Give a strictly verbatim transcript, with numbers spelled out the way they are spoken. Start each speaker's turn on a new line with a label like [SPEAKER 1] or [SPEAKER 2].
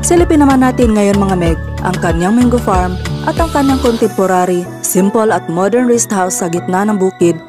[SPEAKER 1] Silipin naman natin ngayon mga Meg ang kanyang mango farm at ang kanyang contemporary, simple at modern rest house sa gitna ng bukid